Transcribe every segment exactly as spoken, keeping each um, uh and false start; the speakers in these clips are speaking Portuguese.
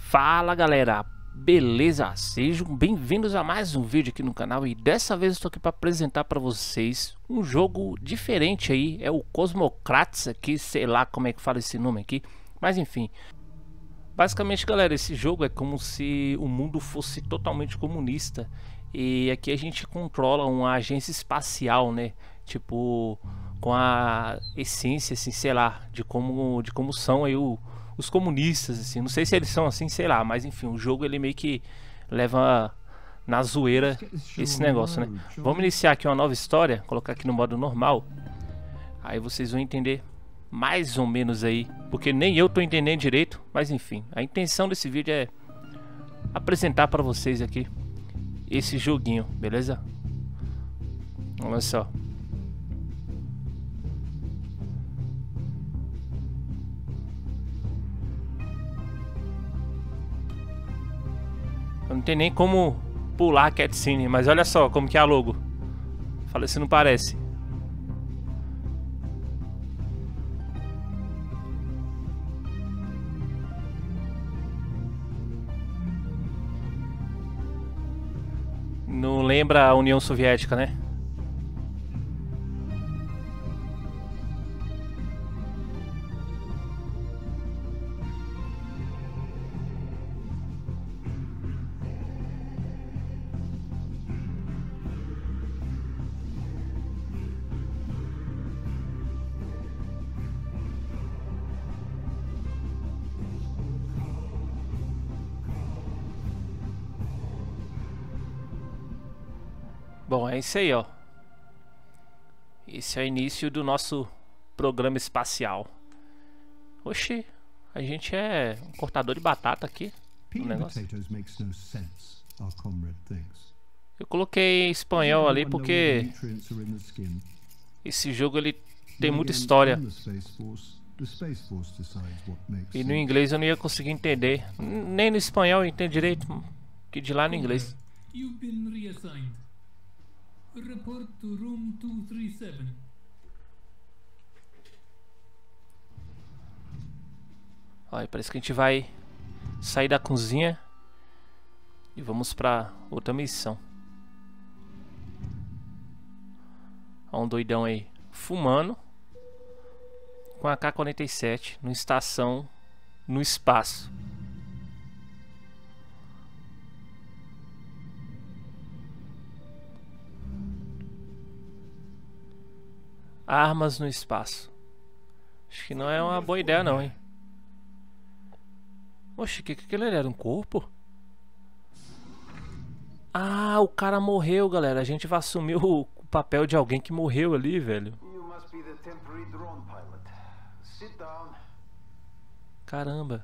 Fala galera, beleza? Sejam bem-vindos a mais um vídeo aqui no canal e dessa vez eu estou aqui para apresentar para vocês um jogo diferente aí, é o Cosmocrates aqui, sei lá como é que fala esse nome aqui, mas enfim. Basicamente galera, esse jogo é como se o mundo fosse totalmente comunista e aqui a gente controla uma agência espacial, né? Tipo, com a essência, assim, sei lá, de como, de como são aí o os comunistas, assim, não sei se eles são assim, sei lá, mas enfim, o jogo ele meio que leva na zoeira esse negócio, né? Vamos iniciar aqui uma nova história, colocar aqui no modo normal, aí vocês vão entender mais ou menos aí, porque nem eu tô entendendo direito, mas enfim, a intenção desse vídeo é apresentar para vocês aqui esse joguinho, beleza? Olha só. Não tem nem como pular a cutscene, mas olha só como que é a logo. Fala se não parece. Não lembra a União Soviética, né? Bom, é isso aí, ó. Esse é o início do nosso programa espacial. Oxi, a gente é um cortador de batata aqui no negócio. Eu coloquei em espanhol ali porque esse jogo ele tem muita história. E no inglês eu não ia conseguir entender. Nem no espanhol eu entendo direito, que de lá no inglês. Report to room two three seven. Olha, parece que a gente vai sair da cozinha e vamos pra outra missão. Olha um doidão aí fumando com a K quarenta e sete numa estação no espaço. Armas no espaço. Acho que não é uma boa ideia não, hein? Oxe, que que aquele era? Um corpo? Ah, o cara morreu, galera. A gente vai assumir o papel de alguém que morreu ali, velho. Caramba.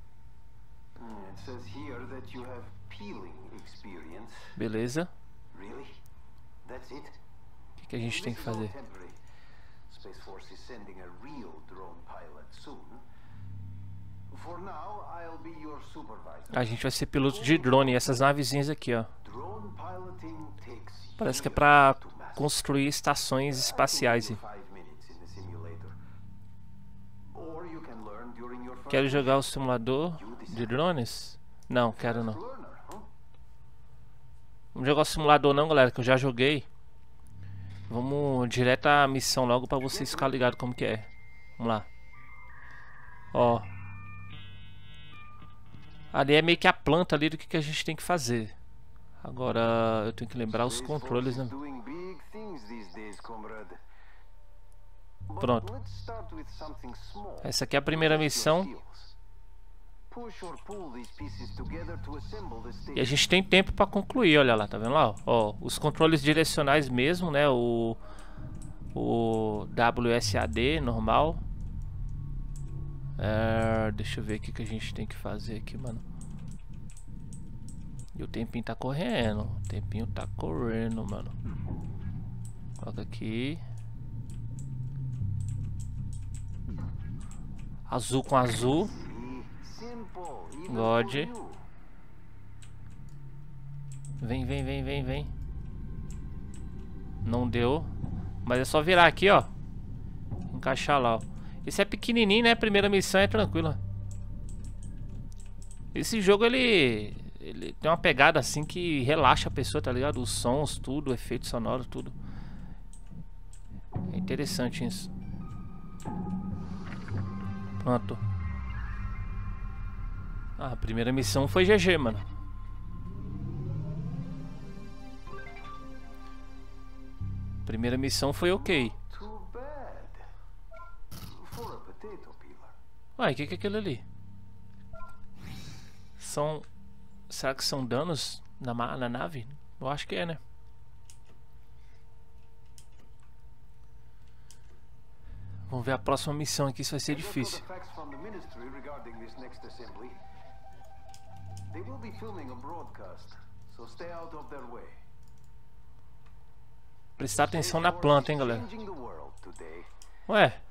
Beleza. O que que a gente tem que fazer? Space Force is sending a real drone pilot soon. For now, I'll be your supervisor. A gente vai ser piloto de drone, essas navezinhas aqui, ó. Drone piloting takes Parece que é pra construir estações espaciais. Quero jogar o simulador de drones? Não, quero não. Vamos jogar o simulador não, galera, que eu já joguei. Vamos direto à missão logo pra vocês ficarem ligados como que é. Vamos lá. Ó. Ali é meio que a planta ali do que, que a gente tem que fazer. Agora eu tenho que lembrar os controles, né? Pronto. Essa aqui é a primeira missão. E a gente tem tempo para concluir, olha lá, tá vendo lá? Ó, os controles direcionais mesmo, né? O, o W S A D normal. É, deixa eu ver o que, que a gente tem que fazer aqui, mano. E o tempinho tá correndo. O tempinho tá correndo, mano. Coloca aqui. Azul com azul. God. Vem, vem, vem, vem, vem. Não deu. Mas é só virar aqui, ó. Encaixar lá, ó. Esse é pequenininho, né? Primeira missão é tranquila. Esse jogo, ele... Ele tem uma pegada assim que relaxa a pessoa, tá ligado? Os sons, tudo, efeito sonoro, tudo. É interessante isso. Pronto. Ah, a primeira missão foi G G, mano. Primeira missão foi ok. Uai, o que que é aquilo ali? São... Será que são danos na, ma na nave? Eu acho que é, né? Vamos ver a próxima missão aqui, isso vai ser difícil. Prestar atenção na planta, hein, galera? Ué?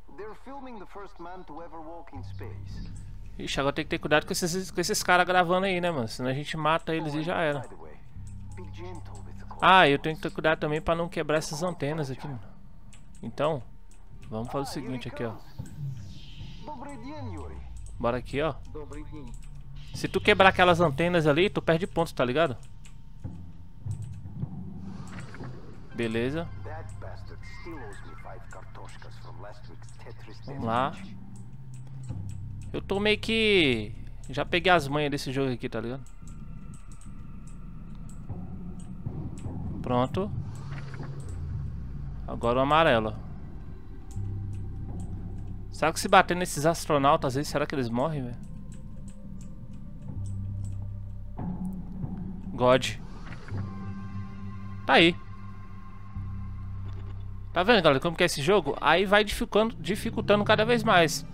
Ixi, agora tem que ter cuidado com esses, com esses caras gravando aí, né, mano? Senão a gente mata eles e já era. Ah, eu tenho que ter cuidado também pra não quebrar essas antenas aqui, mano. Então, vamos fazer o seguinte aqui, ó. Bora aqui, ó. Se tu quebrar aquelas antenas ali, tu perde pontos, tá ligado? Beleza. Vamos lá. Eu tô meio que... Já peguei as manhas desse jogo aqui, tá ligado? Pronto. Agora o amarelo. Será que se bater nesses astronautas aí, será que eles morrem, velho? God. Tá aí. Tá vendo, galera, como que é esse jogo? Aí vai dificultando, dificultando cada vez mais.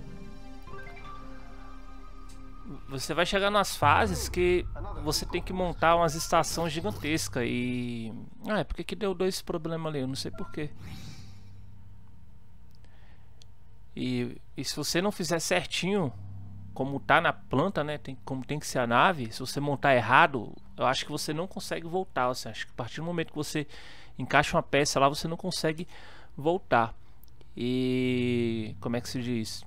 Você vai chegar nas fases que você tem que montar umas estações gigantescas e... Ah, é porque que deu dois problemas ali, eu não sei porquê. E, e se você não fizer certinho, como tá na planta, né, tem, como tem que ser a nave, se você montar errado, eu acho que você não consegue voltar. Você acha que a partir do momento que você encaixa uma peça lá, você não consegue voltar. E... como é que se diz?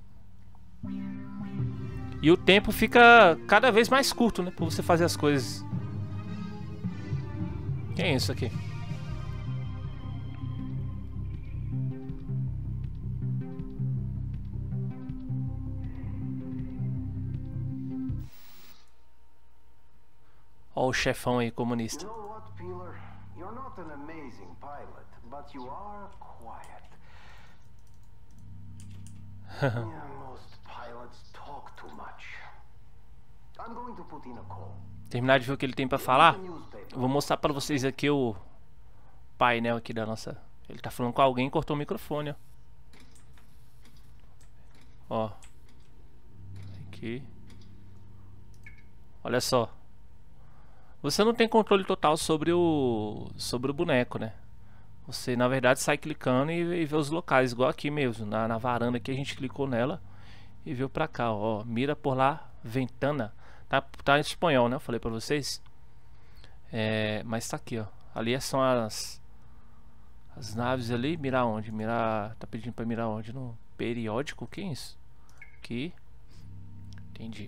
E o tempo fica cada vez mais curto, né? Pra você fazer as coisas. Quem é isso aqui? Ó o chefão aí, comunista. Terminar de ver o que ele tem pra falar, eu vou mostrar pra vocês aqui o painel aqui da nossa... Ele tá falando com alguém e cortou o microfone, ó. Ó. Aqui. Olha só. Você não tem controle total sobre o sobre o boneco, né? Você na verdade sai clicando e, e vê os locais, igual aqui mesmo, na, na varanda aqui a gente clicou nela e viu pra cá, ó, mira por lá, ventana. Tá, tá em espanhol, né? Eu falei pra vocês. É, mas tá aqui, ó. Ali são as as naves ali, mirar onde? Mirar, tá pedindo pra mirar onde? No periódico, o que é isso? Aqui. Entendi.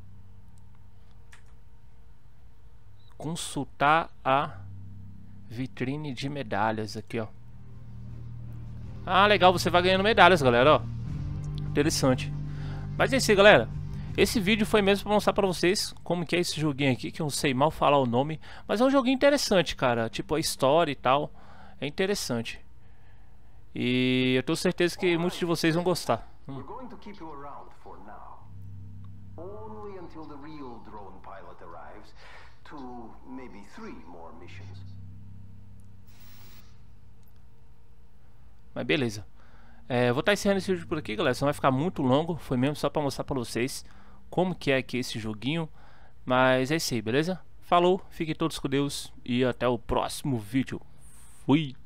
Consultar a vitrine de medalhas aqui, ó. Ah, legal, você vai ganhando medalhas, galera, ó. Interessante. Mas é isso aí, galera. Esse vídeo foi mesmo pra mostrar pra vocês como que é esse joguinho aqui, que eu não sei mal falar o nome, mas é um joguinho interessante, cara. Tipo, a história e tal, é interessante. E eu tenho certeza que muitos de vocês vão gostar. Hum. Mas beleza. É, eu vou estar encerrando esse vídeo por aqui, galera. Senão vai ficar muito longo. Foi mesmo só pra mostrar pra vocês como que é aqui esse joguinho. Mas é isso aí, beleza? Falou, fiquem todos com Deus e até o próximo vídeo. Fui!